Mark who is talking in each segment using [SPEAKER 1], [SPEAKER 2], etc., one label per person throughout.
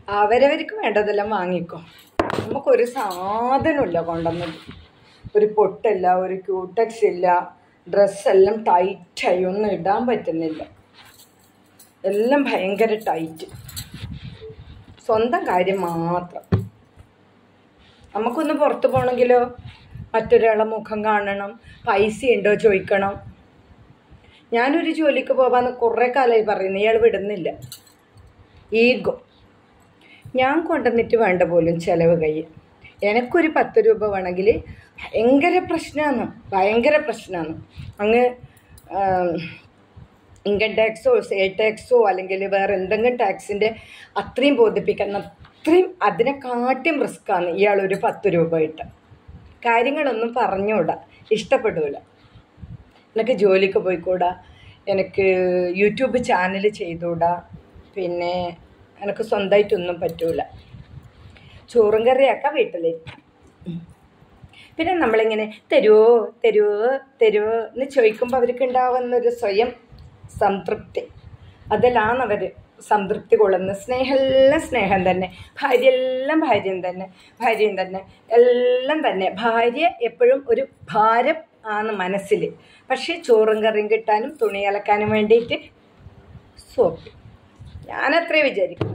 [SPEAKER 1] അവരവർക്ക് വേണ്ടതെല്ലാം വാങ്ങിക്കോ. നമുക്കൊരു സാധനമില്ല കൊണ്ടുവന്നത്. ഒരു പൊട്ടില്ല, ഒരു ക്യൂടെക്സ് ഇല്ല, ഡ്രസ്സെല്ലാം ടൈറ്റായി, ഒന്നും ഇടാൻ പറ്റുന്നില്ല, എല്ലാം ഭയങ്കര ടൈറ്റ്. സ്വന്തം കാര്യം മാത്രം. നമുക്കൊന്ന് പുറത്ത് പോകണമെങ്കിലോ മറ്റൊരാളെ മുഖം കാണണം, പൈസ ഉണ്ടോ ചോദിക്കണം. ഞാനൊരു ജോലിക്ക് പോകാമെന്ന് കുറേ കാലമായി പറയുന്നു, ഇയാൾ വിടുന്നില്ല. ഈഗോ. ഞാൻ കൊണ്ടുവന്നിട്ട് വേണ്ട പോലും ചിലവ് കയ്യിൽ. എനിക്കൊരു 10 രൂപ വേണമെങ്കിൽ ഭയങ്കര പ്രശ്നമാണ്. അങ്ങ് ഇൻകം ടാക്സോ സെയിൽ ടാക്സോ അല്ലെങ്കിൽ വേറെ എന്തെങ്കിലും ടാക്സിൻ്റെ അത്രയും ബോധിപ്പിക്കാൻ, അത്രയും അതിനെക്കാട്ടിയും റിസ്ക്കാണ് ഇയാളൊരു 10 രൂപ ഇട്ട്. കാര്യങ്ങളൊന്നും പറഞ്ഞുകൂടാ, ഇഷ്ടപ്പെടില്ല. എനിക്ക് ജോലിക്ക് പോയിക്കൂടാ, എനിക്ക് യൂട്യൂബ് ചാനൽ ചെയ്തുകൂടാ, പിന്നെ എനിക്ക് സ്വന്തമായിട്ടൊന്നും പറ്റൂല. ചോറും കറിയാക്കാം വീട്ടിലിരിക്കും. പിന്നെ നമ്മളിങ്ങനെ തരുമോ എന്ന് ചോദിക്കുമ്പോൾ അവർക്ക് ഉണ്ടാവുന്നൊരു സ്വയം സംതൃപ്തി, അതിലാണ് അവർ സംതൃപ്തി കൊള്ളുന്നത്. സ്നേഹം തന്നെ. ഭാര്യയെല്ലാം ഭാര്യയും തന്നെ എല്ലാം തന്നെ. ഭാര്യ എപ്പോഴും ഒരു ഭാരം ആണ് മനസ്സിൽ. പക്ഷേ ചോറും കറിയും കിട്ടാനും തുണി അലക്കാനും വേണ്ടിയിട്ട് സോപ്പ്. ഞാനത്രേ വിചാരിക്കുന്നു.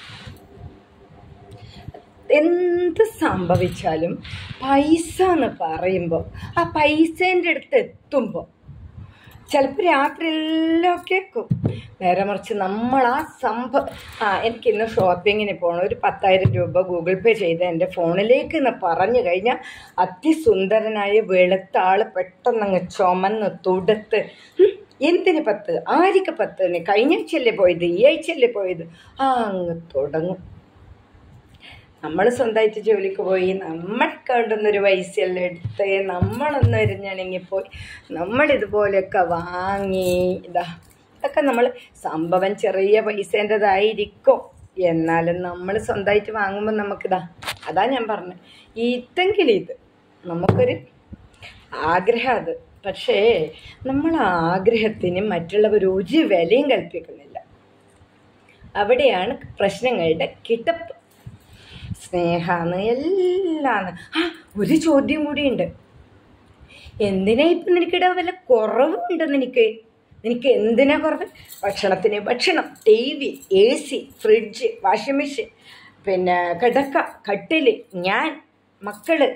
[SPEAKER 1] എന്ത് സംഭവിച്ചാലും പൈസ എന്ന് പറയുമ്പോൾ ആ പൈസേൻ്റെ അടുത്ത് എത്തുമ്പോൾ ചിലപ്പോൾ രാത്രിയെല്ലാം കേൾക്കും. നേരെ മറിച്ച് നമ്മൾ എനിക്കിന്ന് ഷോപ്പിങ്ങിന് പോകണം, ഒരു 10,000 രൂപ ഗൂഗിൾ പേ ചെയ്ത് എൻ്റെ ഫോണിലേക്ക് എന്ന് പറഞ്ഞു കഴിഞ്ഞാൽ അതിസുന്ദരനായ വെളുത്ത ആൾ പെട്ടെന്നങ്ങ് ചുമന്ന് തുടുത്ത്, എന്തിന് 10, ആർക്ക് 10, കഴിഞ്ഞ ആഴ്ചയല്ലേ പോയത്, ഈ ആഴ്ചയല്ലേ പോയത്, അങ്ങ് തുടങ്ങും. നമ്മൾ സ്വന്തമായിട്ട് ജോലിക്ക് പോയി നമ്മൾക്ക് വേണ്ടുന്നൊരു പൈസയെല്ലാം എടുത്ത് നമ്മളൊന്ന് എരിഞ്ഞണിങ്ങിപ്പോയി നമ്മളിതുപോലെയൊക്കെ വാങ്ങി ഇതൊക്കെ നമ്മൾ സംഭവം ചെറിയ പൈസേൻ്റെതായിരിക്കും. എന്നാലും നമ്മൾ സ്വന്തമായിട്ട് വാങ്ങുമ്പോൾ അതാ ഞാൻ പറഞ്ഞത്, ഇത് നമുക്കൊരു ആഗ്രഹം അത്. പക്ഷേ നമ്മൾ ആഗ്രഹത്തിന് മറ്റുള്ളവർ ഒരു വിലയും കൽപ്പിക്കുന്നില്ല. അവിടെയാണ് പ്രശ്നങ്ങളുടെ കിടപ്പ്. സ്നേഹമാണ് എല്ലാമാണ്. ഒരു ചോദ്യം കൂടിയുണ്ട്. എന്തിനാ ഇപ്പം നിനക്കിടെ വല്ല കുറവുണ്ട്? നിനക്ക് എന്തിനാ കുറവ്? ഭക്ഷണത്തിന് ഭക്ഷണം, TV, AC, fridge, washing machine, പിന്നെ കിടക്ക, കട്ടിൽ, ഞാൻ, മക്കള്.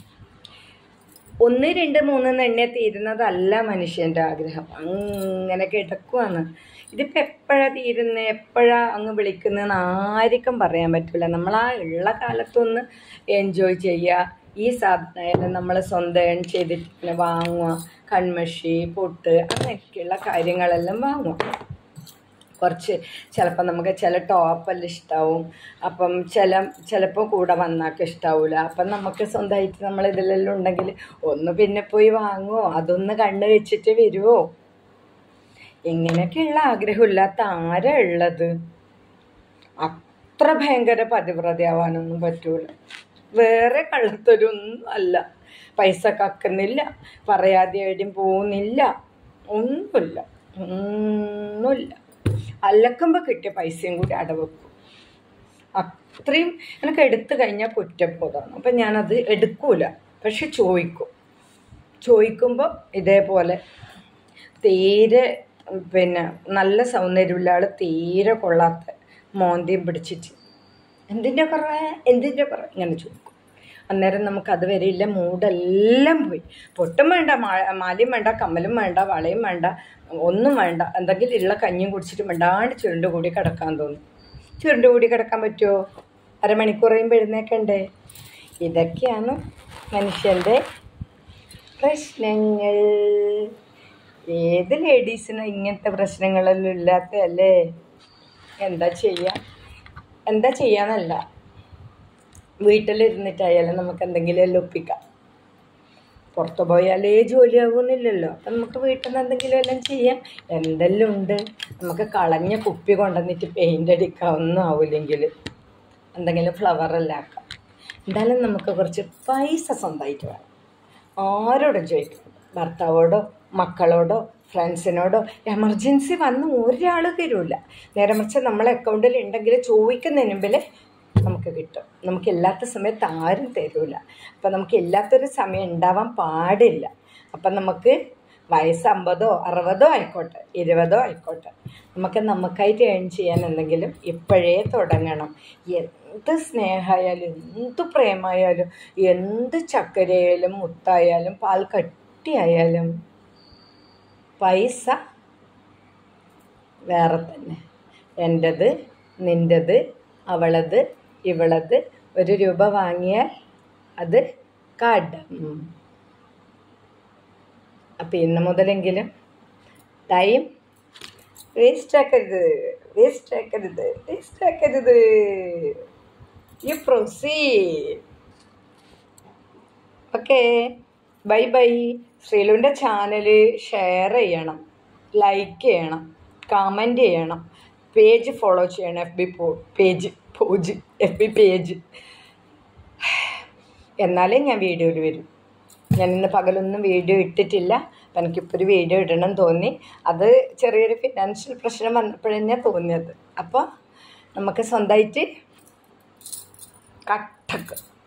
[SPEAKER 1] 1, 2, 3 എണ്ണ തീരുന്നതല്ല മനുഷ്യൻ്റെ ആഗ്രഹം. അങ്ങനെ കിടക്കുവാണ്. ഇതിപ്പോൾ എപ്പോഴാണ് തീരുന്നത്, എപ്പോഴാണ് അങ്ങ് വിളിക്കുന്നതെന്ന് ആർക്കും പറയാൻ പറ്റില്ല. നമ്മൾ ആ ഉള്ള കാലത്തൊന്ന് എൻജോയ് ചെയ്യുക. ഈ സാധനം നമ്മൾ സ്വന്തം ഏൺ ചെയ്തിട്ട് വാങ്ങുക. കൺമഷി, പൊട്ട്, അങ്ങനെയൊക്കെയുള്ള കാര്യങ്ങളെല്ലാം വാങ്ങുക. കുറച്ച് ചിലപ്പോൾ നമുക്ക് ചില ടോപ്പെല്ലാം ഇഷ്ടമാവും. അപ്പം ചിലപ്പോൾ കൂടെ വന്നാൾക്ക് ഇഷ്ടാവില്ല. അപ്പം നമുക്ക് സ്വന്തമായിട്ട് നമ്മളിതിലെല്ലാം ഉണ്ടെങ്കിൽ ഒന്ന് പിന്നെ പോയി വാങ്ങുമോ, അതൊന്ന് കണ്ണ് വെച്ചിട്ട് വരുമോ? ഇങ്ങനെയൊക്കെയുള്ള ആഗ്രഹമില്ലാത്ത ആരാ ഉള്ളത്? അത്ര ഭയങ്കര പതിവ്രതയാവാനൊന്നും പറ്റൂല. വേറെ കള്ളത്തൊരൊന്നും അല്ല. പൈസ കക്കുന്നില്ല, പറയാതെ എവിടെയും പോകുന്നില്ല, ഒന്നുമില്ല. അലക്കുമ്പോൾ കിട്ടിയ പൈസയും കൂടി അടവെക്കും. അത്രയും എനിക്ക് എടുത്തു കഴിഞ്ഞാൽ കുറ്റബോധമാണ്. അപ്പം ഞാനത് എടുക്കൂല. പക്ഷെ ചോദിക്കുമ്പോൾ ഇതേപോലെ തീരെ നല്ല സൗന്ദര്യമുള്ള ആൾ തീരെ കൊള്ളാത്ത മോന്തിയും പിടിച്ചിട്ട് എന്തിൻ്റെ കുറവ് ഇങ്ങനെ ചോദിക്കും. അന്നേരം നമുക്ക് അതുവരെ ഇല്ല, മൂടെല്ലാം പോയി. പൊട്ടും വേണ്ട, മാലയും വേണ്ട, കമ്മലും വേണ്ട, വളയും വേണ്ട, ഒന്നും വേണ്ട. എന്തെങ്കിലും ഉള്ള കഞ്ഞിയും കുടിച്ചിട്ട് മിണ്ടാണ്ട് ചുരുണ്ട് കൂടി കിടക്കാൻ തോന്നും. ചുരുണ്ട് കൂടി കിടക്കാൻ പറ്റുമോ? അരമണിക്കൂർ കഴിയുമ്പോൾ എഴുന്നേക്കണ്ടേ? ഇതൊക്കെയാണ് മനുഷ്യൻ്റെ പ്രശ്നങ്ങൾ. ഏത് ലേഡീസിനും ഇങ്ങനത്തെ പ്രശ്നങ്ങളൊന്നും ഇല്ലാത്തതല്ലേ? എന്താ ചെയ്യാന്നല്ല, വീട്ടിലിരുന്നിട്ടായാലും നമുക്ക് എന്തെങ്കിലും എല്ലാം ഒപ്പിക്കാം. പുറത്തു പോയാലേ ജോലിയാകുന്നില്ലല്ലോ. അപ്പം നമുക്ക് വീട്ടിൽ നിന്ന് എന്തെങ്കിലും എല്ലാം ചെയ്യാം. എന്തെല്ലാം ഉണ്ട്. നമുക്ക് കളഞ്ഞ കുപ്പി കൊണ്ടുവന്നിട്ട് പെയിൻ്റ് അടിക്കാവുന്ന ആവില്ലെങ്കിൽ എന്തെങ്കിലും ഫ്ലവറെല്ലാം ആക്കാം. എന്തായാലും നമുക്ക് കുറച്ച് പൈസ സ്വന്തമായിട്ട് വേണം. ആരോടും ചോദിക്കണം. ഭർത്താവോടോ, മക്കളോടോ, ഫ്രണ്ട്സിനോടോ എമർജൻസി വന്ന് ഒരാൾ തരില്ല. നേരെ മറിച്ച് നമ്മളെ അക്കൗണ്ടിൽ ഉണ്ടെങ്കിൽ ചോദിക്കുന്നതിന് മുമ്പിൽ നമുക്ക് കിട്ടും. നമുക്കില്ലാത്ത സമയത്ത് ആരും തരില്ല. അപ്പം നമുക്കില്ലാത്തൊരു സമയം ഉണ്ടാവാൻ പാടില്ല. അപ്പം നമുക്ക് വയസ്സ് 50 60 ആയിക്കോട്ടെ, 20 ആയിക്കോട്ടെ, നമുക്കായിട്ട് ഏൺ ചെയ്യാൻ എന്തെങ്കിലും ഇപ്പോഴേ തുടങ്ങണം. എന്ത് സ്നേഹമായാലും, എന്ത് പ്രേമമായാലും, എന്ത് ചക്കരയായാലും, മുത്തായാലും, പാൽ കട്ടിയായാലും പൈസ വേറെ തന്നെ. എൻ്റെത്, നിൻ്റെത്, അവളത്, ഇവളത്. 1 രൂപ വാങ്ങിയാൽ അത് കടം. അപ്പം ഇന്ന് മുതലെങ്കിലും ടൈം വേസ്റ്റാക്കരുത്. You proceed. Okay, bye bye. ശ്രീലുവിൻ്റെ ചാനൽ ഷെയർ ചെയ്യണം, ലൈക്ക് ചെയ്യണം, കമൻറ്റ് ചെയ്യണം, പേജ് ഫോളോ ചെയ്യണം. FB page. എന്നാലേ ഞാൻ വീഡിയോയിൽ വരും. ഞാൻ ഇന്ന് പകലൊന്നും വീഡിയോ ഇട്ടിട്ടില്ല. അപ്പം എനിക്കിപ്പോൾ ഒരു വീഡിയോ ഇടണം തോന്നി. അത് ചെറിയൊരു ഫിനാൻഷ്യൽ പ്രശ്നം വന്നപ്പോഴാണ് തോന്നിയത്. അപ്പോൾ നമുക്ക് സ്വന്തമായിട്ട് കട്ടക്ക്